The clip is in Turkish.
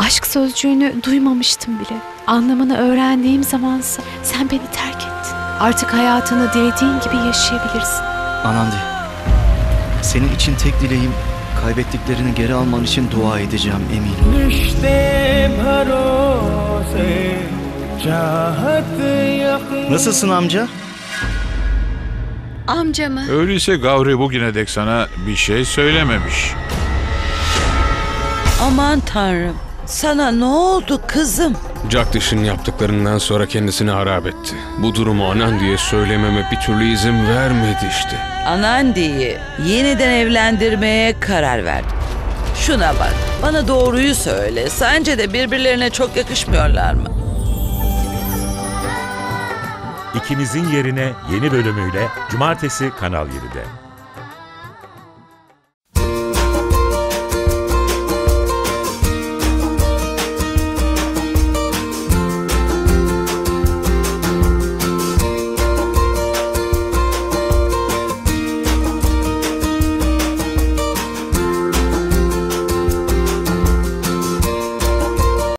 Aşk sözcüğünü duymamıştım bile. Anlamını öğrendiğim zamansa sen beni terk ettin. Artık hayatını dilediğin gibi yaşayabilirsin. Anandi, senin için tek dileğim kaybettiklerini geri alman için dua edeceğim, eminim. Nasılsın amca? Amca mı? Öyleyse Gavri bugüne dek sana bir şey söylememiş. Aman Tanrım, sana ne oldu kızım? Jagdish'in yaptıklarından sonra kendisini harap etti. Bu durumu Anandi'ye söylememe bir türlü izin vermedi işte. Anandi'yi yeniden evlendirmeye karar verdim. Şuna bak, bana doğruyu söyle. Sence de birbirlerine çok yakışmıyorlar mı? İkinizin Yerine yeni bölümüyle Cumartesi Kanal 7'de.